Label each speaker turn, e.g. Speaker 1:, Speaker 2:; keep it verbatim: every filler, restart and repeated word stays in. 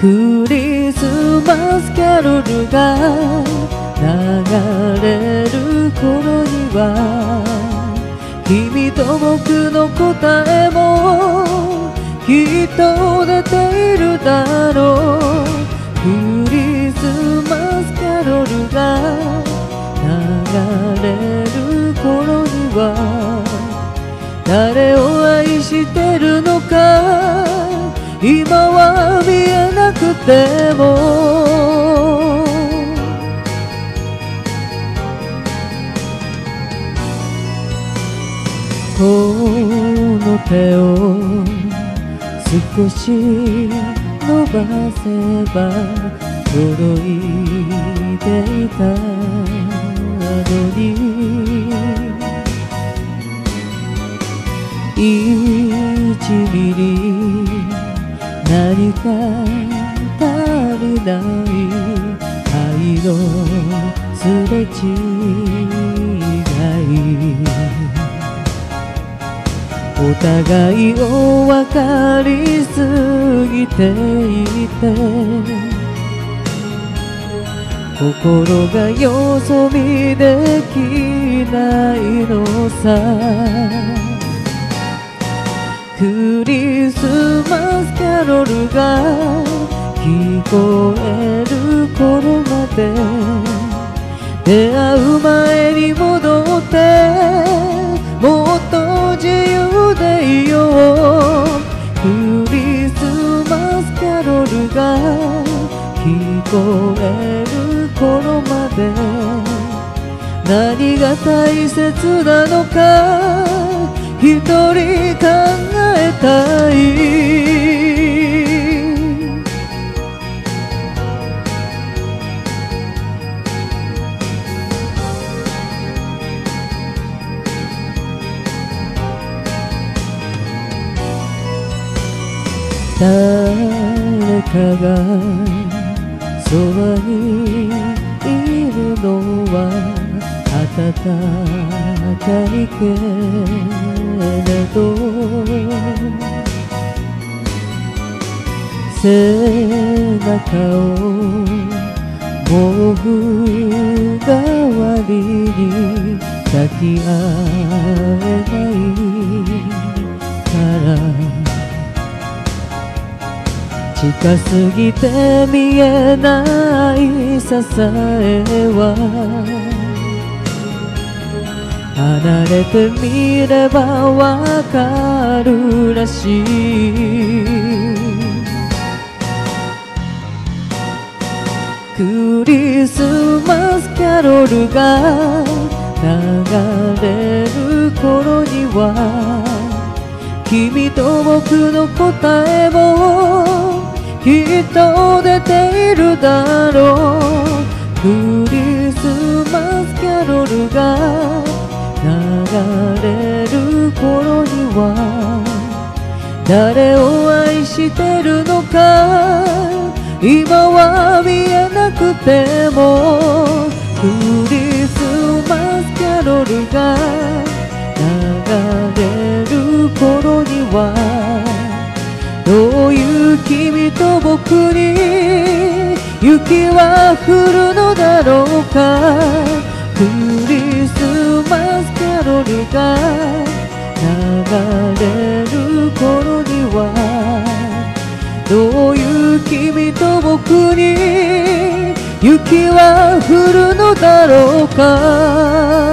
Speaker 1: クリスマスキャロルが流れる頃には君と僕の答えもきっと出ているだろう。クリスマスキャロルが流れる頃には誰を愛してるのか今は見えなくてもこの手を少し伸ばせば届いていたのにいちミリ何か足りない愛のすれ違いお互いを分かりすぎていて心がよそ見できないのさ。クリスマスキャロルが聞こえる頃まで出会う前に戻ってもっと自由でいよう。クリスマスキャロルが聞こえる頃まで何が大切なのか一人考えたい。誰かがそばにいるのは暖かいけれど背中を毛布代わりに抱き合えないから近すぎて見えない支えは離れてみればわかるらしい。クリスマスキャロルが流れる頃には君と僕の答えもきっと出ているだろう。クリスマスキャロルが流れる頃には誰を愛してるのか今は見えなくてもクリスマスキャロルが流れる頃にはどういう君と僕に雪は降るのだろうか。クリスマスキャロルが流れる頃にはどういう君と僕に雪は降るのだろうか。